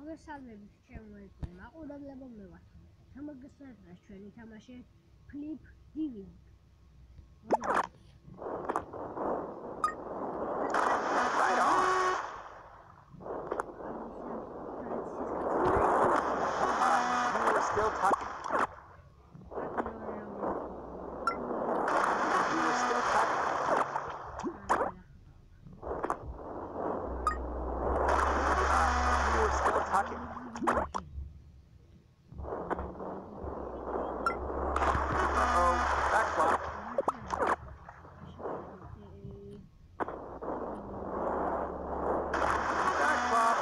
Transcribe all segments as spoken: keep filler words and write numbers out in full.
მოგესალმებით ჩემო მაყურებლებო, მე ვარ თამაგასა და ჩვენი თამაში Flip Diving. Right on. You were still talking. You were still talking. You were still talking. Uh-oh, backflop. Backflop.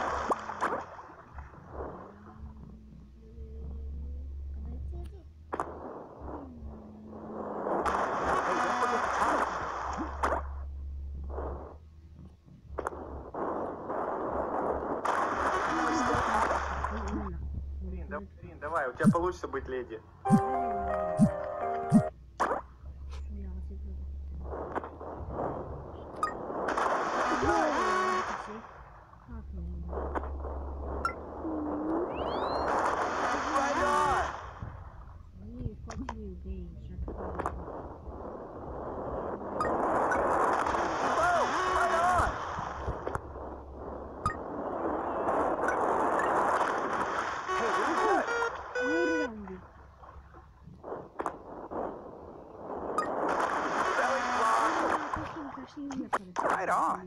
Hey, don't forget the towel. You were still talking. Рин, да- Рин, давай, у тебя получится быть леди. Right on. Whoa, right on. Hey, really good. Belly flop. Right on.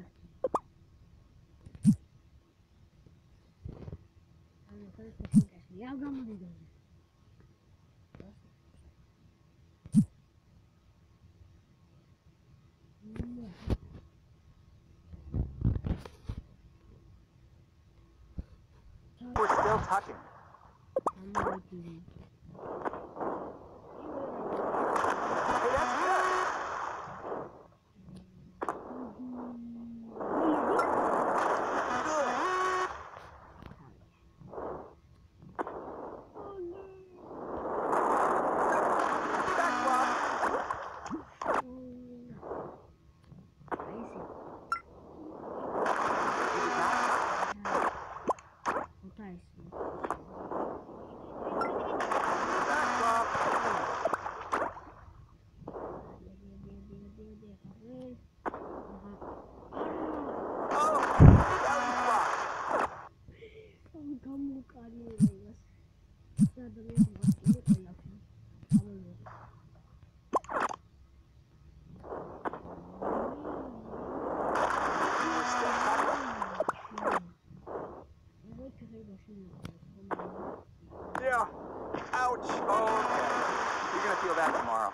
We're still talking. Hey, that's good. Good. Backflop. You did not talk. Backflop. Oh, belly flop. You were still talking. Yeah. Ouch. Oh, okay. You're gonna feel that tomorrow.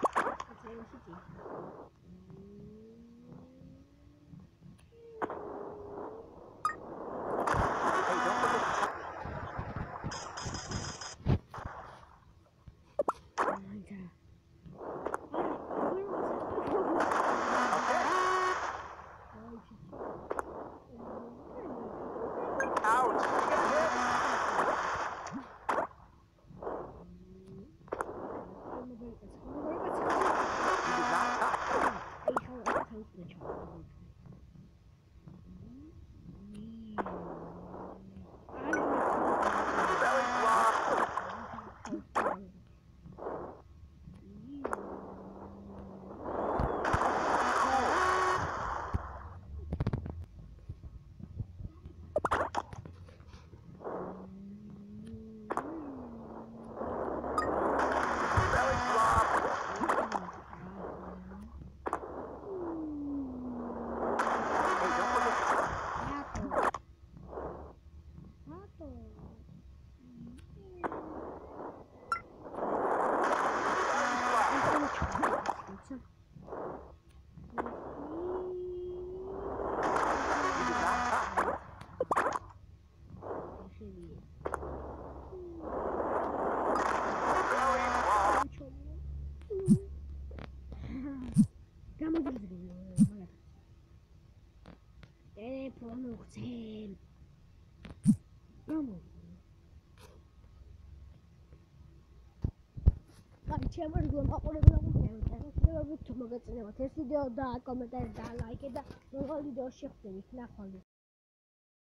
Hey, don't forget the towel. Okay. Ouch. You got hit. You did not talk. Belly flop. Belly flop. Hey, don't forget the towel. Belly flop. You did not talk. Belly flop. ჩემო როგორ მაყურებელს მოგეწონებათ ეს ვიდეო და კომენტარი და ლაიქი და მოგალ ვიდეოში ხდებით ნახვამდის